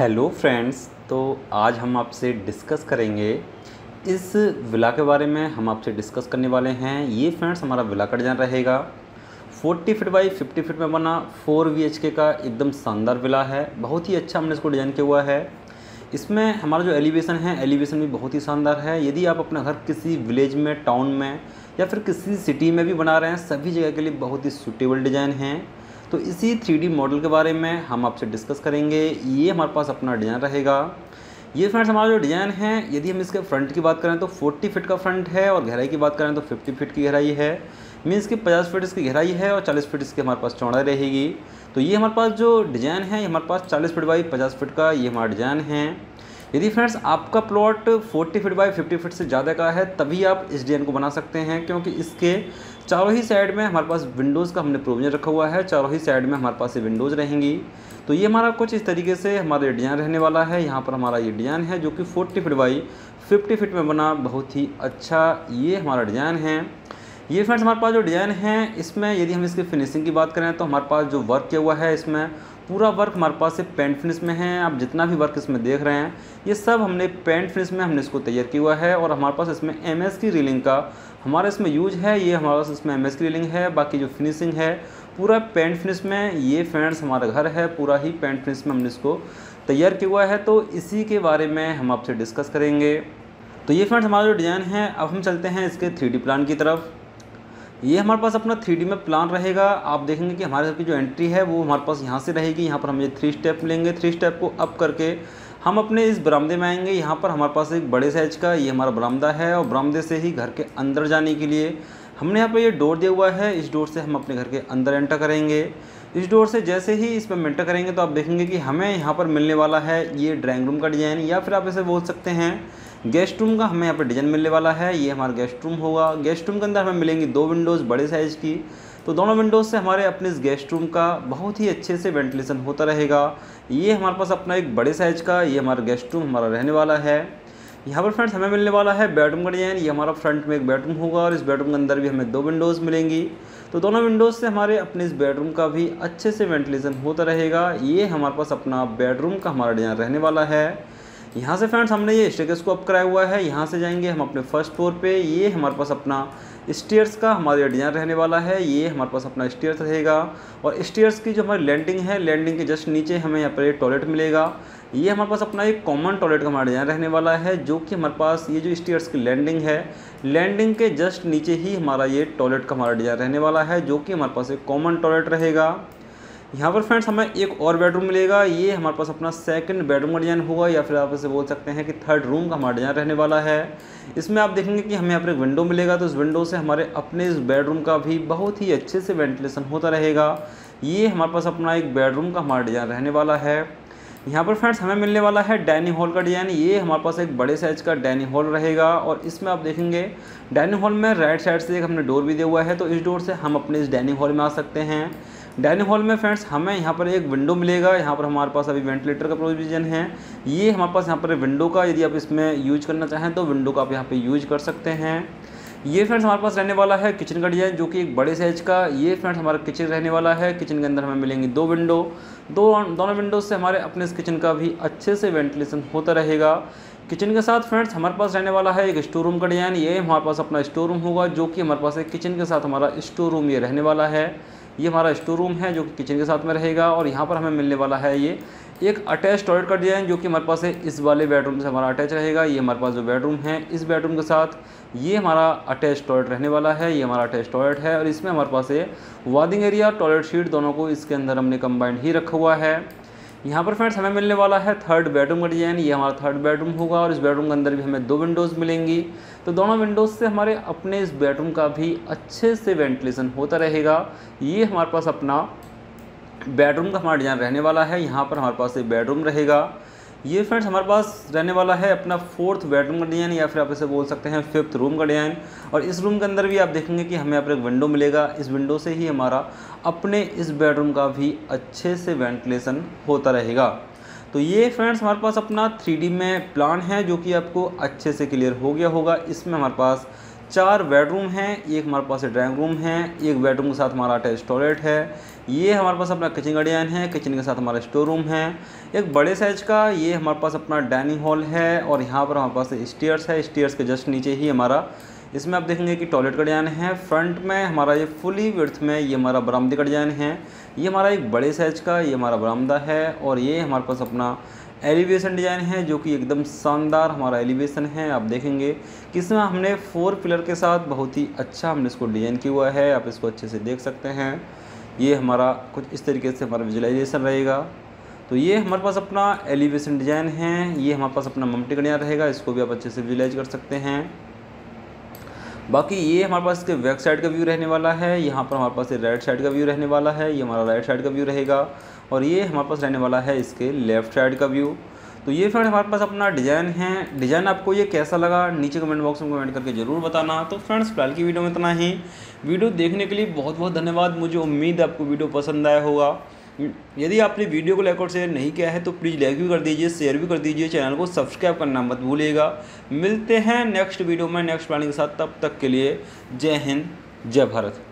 Hello friends. तो आज हम आपसे डिस्कस करेंगे इस विला के बारे में। हम आपसे डिस्कस करने वाले हैं। ये फ्रेंड्स हमारा विला का डिज़ाइन रहेगा। 40 फीट बाई 50 फीट में बना 4 BHK का एकदम शानदार विला है। बहुत ही अच्छा हमने इसको डिज़ाइन किया हुआ है। इसमें हमारा जो एलिवेशन है, एलिवेशन भी बहुत ही शानदार है। यदि आप अपना घर किसी विलेज में, टाउन में या फिर किसी सिटी में भी बना रहे हैं, सभी जगह के लिए बहुत ही सूटेबल डिज़ाइन है। तो इसी 3D मॉडल के बारे में हम आपसे डिस्कस करेंगे। ये हमारे पास अपना डिज़ाइन रहेगा। ये फ्रेंड्स हमारा जो डिज़ाइन है, यदि हम इसके फ्रंट की बात करें तो 40 फीट का फ्रंट है और गहराई की बात करें तो 50 फीट की गहराई है। मीन्स कि 50 फीट इसकी गहराई है और 40 फीट इसकी हमारे पास चौड़ाई रहेगी। तो ये हमारे पास जो डिज़ाइन है, ये हमारे पास 40 फीट बाई 50 फीट का ये हमारा डिज़ाइन है। यदि फ्रेंड्स आपका प्लॉट 40 फीट बाई 50 फीट से ज़्यादा का है, तभी आप इस डिज़ाइन को बना सकते हैं, क्योंकि इसके चारों ही साइड में हमारे पास विंडोज़ का हमने प्रोविजन रखा हुआ है। चारों ही साइड में हमारे पास ये विंडोज़ रहेंगी। तो ये हमारा कुछ इस तरीके से हमारा डिज़ाइन रहने वाला है। यहाँ पर हमारा ये डिज़ाइन है जो कि 40 फीट बाई 50 फीट में बना बहुत ही अच्छा ये हमारा डिज़ाइन है। ये फ्रेंड्स हमारे पास जो डिज़ाइन है, इसमें यदि हम इसकी फिनिशिंग की बात करें तो हमारे पास जो वर्क किया हुआ है, इसमें पूरा वर्क हमारे पास से पेंट फिनिश में है। आप जितना भी वर्क इसमें देख रहे हैं, ये सब हमने पेंट फिनिश में हमने इसको तैयार किया हुआ है। और हमारे पास इसमें MS की रीलिंग का हमारा इसमें यूज है। ये हमारे पास इसमें MS की रीलिंग है। बाकी जो फिनिशिंग है पूरा पेंट फिनिश में। ये फ्रेंड्स हमारा घर है, पूरा ही पेंट फिनिश में हमने इसको तैयार किया हुआ है। तो इसी के बारे में हम आपसे डिस्कस करेंगे। तो ये फ्रेंड्स हमारा जो डिज़ाइन है, अब हम चलते हैं इसके 3D प्लान की तरफ। ये हमारे पास अपना 3D में प्लान रहेगा। आप देखेंगे कि हमारे घर की जो एंट्री है वो हमारे पास यहाँ से रहेगी। यहाँ पर हमें 3 स्टेप मिलेंगे। 3 स्टेप को अप करके हम अपने इस बरामदे में आएंगे। यहाँ पर हमारे पास एक बड़े साइज का ये हमारा बरामदा है और बरामदे से ही घर के अंदर जाने के लिए हमने यहाँ पर ये डोर दिया हुआ है। इस डोर से हम अपने घर के अंदर एंटर करेंगे। इस डोर से जैसे ही इस पर एंटर करेंगे तो आप देखेंगे कि हमें यहाँ पर मिलने वाला है ये ड्राइंग रूम का डिज़ाइन, या फिर आप इसे बोल सकते हैं गेस्ट रूम का हमें यहाँ पर डिज़ाइन मिलने वाला है। ये हमारा गेस्ट रूम होगा। गेस्ट रूम के अंदर हमें मिलेंगी 2 विंडोज़ बड़े साइज़ की। तो दोनों विंडोज़ से हमारे अपने इस गेस्ट रूम का बहुत ही अच्छे से वेंटिलेशन होता रहेगा। ये हमारे पास अपना एक बड़े साइज़ का ये हमारा गेस्ट रूम हमारा रहने वाला है। यहाँ पर फ्रेंड्स हमें मिलने वाला है बेडरूम का डिज़ाइन। ये हमारा फ्रंट में एक बेडरूम होगा और इस बेडरूम के अंदर भी हमें 2 विंडोज़ मिलेंगी। तो दोनों विंडोज़ से हमारे अपने इस बेडरूम का भी अच्छे से वेंटिलेशन होता रहेगा। ये हमारे पास अपना बेडरूम का हमारा डिज़ाइन रहने वाला है। यहाँ से फ्रेंड्स हमने ये स्टेयर्स को अप कराया हुआ है। यहाँ से जाएंगे हम अपने फर्स्ट फ्लोर पे। ये हमारे पास अपना स्टेयर्स का हमारा डिज़ाइन रहने वाला है। ये हमारे पास अपना स्टेयर्स रहेगा और स्टेयर्स की जो हमारी लैंडिंग है, लैंडिंग के जस्ट नीचे हमें यहाँ पर एक टॉयलेट मिलेगा। ये हमारे पास अपना एक कॉमन टॉयलेट का हमारा डिज़ाइन रहने वाला है, जो कि हमारे पास ये जो स्टेयर्स की लैंडिंग है, लैंडिंग के जस्ट नीचे ही हमारा ये टॉयलेट का हमारा डिज़ाइन रहने वाला है, जो कि हमारे पास एक कॉमन टॉयलेट रहेगा। यहाँ पर फ्रेंड्स हमें एक और बेडरूम मिलेगा। ये हमारे पास अपना सेकंड बेडरूम का डिज़ाइन होगा, या फिर आप इसे बोल सकते हैं कि थर्ड रूम का हमारा डिज़ाइन रहने वाला है। इसमें आप देखेंगे कि हमें यहाँ पर एक विंडो मिलेगा। तो इस विंडो से हमारे अपने इस बेडरूम का भी बहुत ही अच्छे से वेंटिलेशन होता रहेगा। ये हमारे पास अपना एक बेडरूम का हमारा डिज़ाइन रहने वाला है। यहाँ पर फ्रेंड्स हमें मिलने वाला है डाइनिंग हॉल का डिज़ाइन। ये हमारे पास एक बड़े साइज़ का डाइनिंग हॉल रहेगा और इसमें आप देखेंगे डाइनिंग हॉल में राइट साइड से एक हमने डोर भी दिया हुआ है। तो इस डोर से हम अपने इस डाइनिंग हॉल में आ सकते हैं। डाइनिंग हॉल में फ्रेंड्स हमें यहाँ पर एक विंडो मिलेगा। यहाँ पर हमारे पास अभी वेंटिलेटर का प्रोविजन है। ये हमारे पास यहाँ पर विंडो का, यदि आप इसमें यूज करना चाहें तो विंडो का आप यहाँ पर यूज कर सकते हैं। ये फ्रेंड्स हमारे पास रहने वाला है किचन का डिज़ाइन, जो कि एक बड़े साइज़ का ये फ्रेंड्स हमारा किचन रहने वाला है। किचन के अंदर हमें मिलेंगी 2 विंडो। दोनों विंडोज से हमारे अपने इस किचन का भी अच्छे से वेंटिलेशन होता रहेगा। किचन के साथ फ्रेंड्स हमारे पास रहने वाला है एक स्टोर रूम का डिज़ाइन। ये हमारे पास अपना स्टोर रूम होगा, जो कि हमारे पास एक किचन के साथ हमारा स्टोर रूम ये रहने वाला है। ये हमारा स्टोर रूम है जो कि किचन के साथ में रहेगा। और यहाँ पर हमें मिलने वाला है ये एक अटैच टॉयलेट का डिज़ाइन, जो कि हमारे पास है इस वाले बेडरूम से हमारा अटैच रहेगा। ये हमारे पास जो बेडरूम है, इस बेडरूम के साथ ये हमारा अटैच टॉयलेट रहने वाला है। ये हमारा अटैच टॉयलेट है और इसमें हमारे पास है वॉशिंग एरिया, टॉयलेट शीट, दोनों को इसके अंदर हमने कंबाइंड ही रखा हुआ है। यहाँ पर फ्रेंड्स हमें मिलने वाला है थर्ड बेडरूम का डिज़ाइन। ये हमारा थर्ड बेडरूम होगा और इस बेडरूम के अंदर भी हमें 2 विंडोज़ मिलेंगी। तो दोनों विंडोज़ से हमारे अपने इस बेडरूम का भी अच्छे से वेंटिलेशन होता रहेगा। ये हमारे पास अपना बेडरूम का हमारा डिज़ाइन रहने वाला है। यहाँ पर हमारे पास एक बेडरूम रहेगा। ये फ्रेंड्स हमारे पास रहने वाला है अपना 4th बेडरूम का डिज़ाइन, या फिर आप इसे बोल सकते हैं 5th रूम का डिज़ाइन। और इस रूम के अंदर भी आप देखेंगे कि हमें यहाँ पर एक विंडो मिलेगा। इस विंडो से ही हमारा अपने इस बेडरूम का भी अच्छे से वेंटिलेशन होता रहेगा। तो ये फ्रेंड्स हमारे पास अपना 3D में प्लान है, जो कि आपको अच्छे से क्लियर हो गया होगा। इसमें हमारे पास 4 बेडरूम हैं, एक हमारे पास ड्राइंग रूम है, एक बेडरूम के साथ हमारा अटैच टॉयलेट है। ये हमारे पास अपना किचन का डिजाइन है, किचन के साथ हमारा स्टोर रूम है एक बड़े साइज का। ये हमारे पास अपना डाइनिंग हॉल है और यहाँ पर हमारे पास स्टेयर्स है, स्टेयर्स के जस्ट नीचे ही हमारा इसमें आप देखेंगे कि टॉयलेट का डिजाइन है। फ्रंट में हमारा ये फुली विड्थ में ये हमारा बरामदे का डिजाइन है। ये हमारा एक बड़े साइज का ये हमारा बरामदा है और ये हमारे पास अपना एलिवेशन डिज़ाइन है जो कि एकदम शानदार हमारा एलिवेशन है। आप देखेंगे कि इसमें हमने 4 पिलर के साथ बहुत ही अच्छा हमने इसको डिज़ाइन किया हुआ है। आप इसको अच्छे से देख सकते हैं। ये हमारा कुछ इस तरीके से हमारा विजुअलाइजेशन रहेगा। तो ये हमारे पास अपना एलिवेशन डिज़ाइन है। ये हमारे पास अपना ममटी का डिज़ाइन रहेगा, इसको भी आप अच्छे से विजुअलाइज कर सकते हैं। बाकी ये हमारे पास इसके बैक साइड का व्यू रहने वाला है। यहाँ पर हमारे पास राइट साइड का व्यू रहने वाला है, ये हमारा राइट साइड का व्यू रहेगा और ये हमारे पास रहने वाला है इसके लेफ़्ट साइड का व्यू। तो ये फ्रेंड हमारे पास अपना डिज़ाइन है। डिज़ाइन आपको ये कैसा लगा नीचे कमेंट बॉक्स में कमेंट करके ज़रूर बताना। तो फ्रेंड्स फिलहाल की वीडियो में इतना ही। वीडियो देखने के लिए बहुत बहुत धन्यवाद। मुझे उम्मीद है आपको वीडियो पसंद आया होगा। यदि आपने वीडियो को लाइक और शेयर नहीं किया है तो प्लीज़ लाइक भी कर दीजिए, शेयर भी कर दीजिए, चैनल को सब्सक्राइब करना मत भूलिएगा। मिलते हैं नेक्स्ट वीडियो में नेक्स्ट प्लानिंग के साथ। तब तक के लिए जय हिंद, जय भारत।